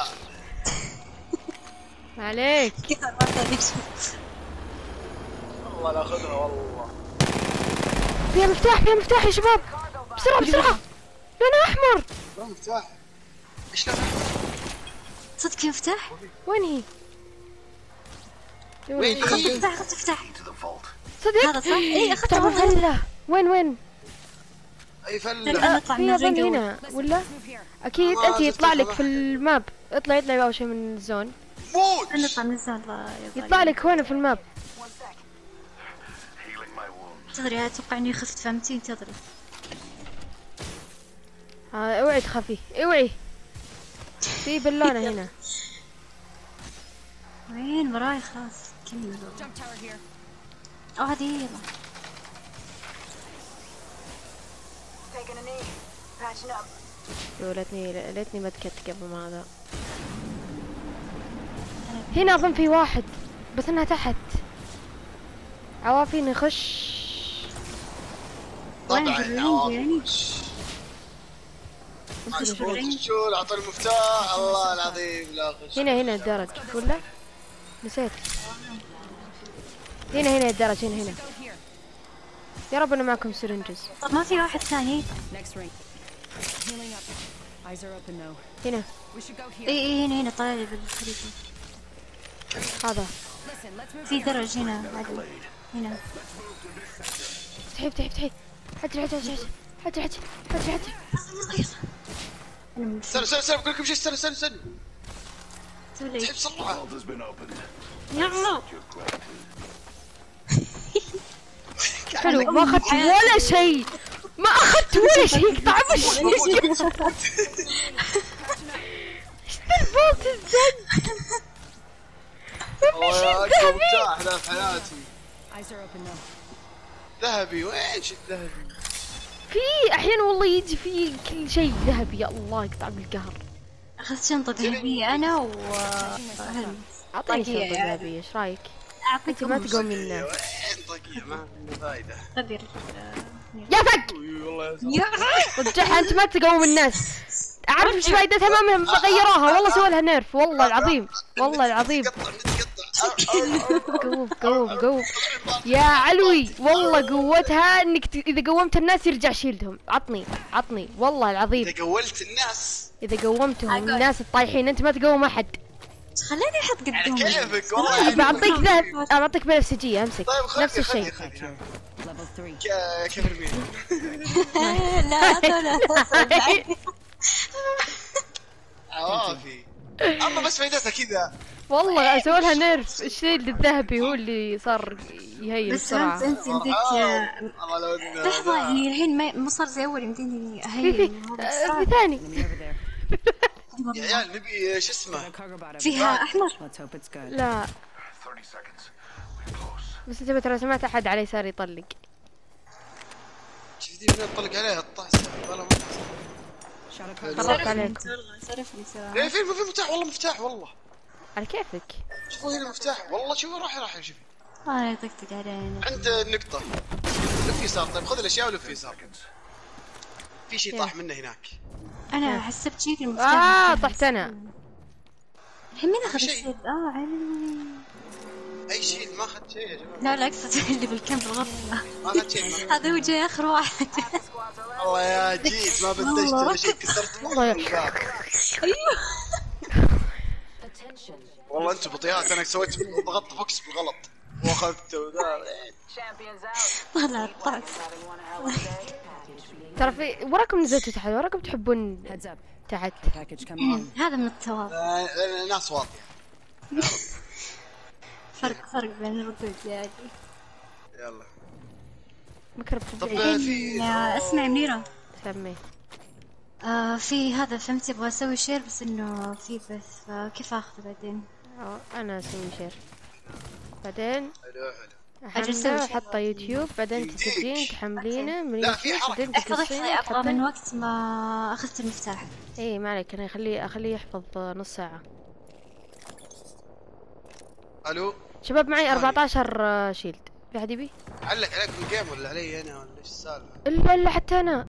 ما عليك. كثر ما تبيك. والله لا اخذها والله. فيها مفتاح، فيها مفتاح يا شباب، بسرعة بسرعة. لونه احمر. لا مفتاح. ايش لونه احمر؟ صدق في مفتاح؟ وين هي؟ وين اخذت هي؟ مفتاح اخذت مفتاح. صدق؟ هذا صح؟ اي اخذت تعال مفتاح. فلة. وين؟ اي فله. نطلع من في اظن الرينج هنا ولا؟ اكيد ما انت يطلع شفتها لك في الماب. اطلع اول شيء من الزون. موت. نطلع من الزون. يطلع لك هنا في الماب. تدري اتوقع اني خفت فهمتي انتظري. اوعي تخافي، اوعي. في بالونة هنا. وين وراي خلاص كمل. هذه يلا. ليتني ما تكت قبل ما هذا. هنا اظن في واحد بس انها تحت. عوافي نخش. طبعا يعني شو اعطى المفتاح. الله العظيم لا اخش. هنا الدرج ولا؟ نسيت. هنا الدرج هنا. يا رب انه معكم سرنجز. طب ما في واحد ثاني؟ هنا. اي هنا طالع لي بالخريطة. هذا. في درج هنا عادي. هنا. افتحي. حجري. استنى بقول لكم شيء. استنى سوي تحب بسرعة. يلا. حلو. ما اخذت ولا شيء. طعم الشيء. ايش البولت الزن؟ والله اكبر مفتاح ذا في حياتي. ذهبي. وين شيء ذهبي؟ في احيانا والله يجي في كل شيء ذهبي. يا الله يقطع بالقهر. اخذت شنطة ذهبية انا و اعطيني شنطة ذهبية ايش رايك؟ انت ما تقوم منا. وين طقية ما عندنا فايدة. قدر. يا فك والله رجعها. انت ما تقوم الناس. اعرف ايش فايدتها. ما غيروها والله. سووا لها نيرف والله العظيم. قوم يا علوي. والله قوتها انك اذا قومت الناس يرجع شيلدهم. عطني والله العظيم. اذا قولت الناس. اذا قومتهم الناس الطايحين انت ما تقوم احد. خليني احط قدامي. كيفك والله. بعطيك ذهب. بعطيك بنفسجية امسك. طيب نفس الشيء. كيف رمي. لا عوافي. اما بس فايدتها كذا. والله اسوي لها نيرف. الشيء الذهبي هو اللي صار يهيل بس بسرعة. انت يمديك. الله لو انه لحظة يعني الحين ما صار زي اول يمديني في اهيل. في ثاني. يا عيال نبي شو اسمه. فيها احمر. لا بس انت ترى سمعت احد على يسار يطلق. شوف ذي من نطلق عليها الطاسة. والله خربت عليكم. صرفني ما في مفتاح. والله مفتاح والله. على كيفك. شوفوا هنا مفتاح والله. شوفوا راح شوفي. انا يطقطق علينا. عند النقطة. لف يسار. طيب خذ الاشياء ولف يسار. في شيء طاح منه هناك. انا حسبت شيء المفتاح. طحت انا. الحين مين اخذ شيء. السيد؟ علي. اي شيء ما اخذت شيء يا جماعة. لا اقصد اللي بالكامب بالغرفة. ما اخذت شيء. هذا هو جاي اخر واحد. والله يا جيت ما بدشت ولا شيء. كسرت والله الباب. والله انتم بطيئات. انا سويت ضغطت فوكس بالغلط واخذته وذا. طلع طاق. ترى في وراكم نزلتوا تحت. وراكم تحبون تحت. هذا من التواضع. ناس واطية. فرق بين الردود يعني. يلا. مكرب طب تبعي. في اسمعي منيرة. سمي. في هذا فهمتي ابغى اسوي شير بس انه في بث فكيف اخذه بعدين؟ انا اسوي شير بعدين. حلو احمله احطه يوتيوب. بعدين تجين تحملينه من لا، في يوتيوب. حركة. بعدين احفظ تقصين ابغى من تحطين. وقت ما اخذت المفتاح. ايه ما عليك. انا اخليه يحفظ نص ساعة. الو شباب معي 14 شيلد. في احد يبي؟ علق عليكم الجيم ولا علي انا ولا ايش السالفة؟ الا حتى انا.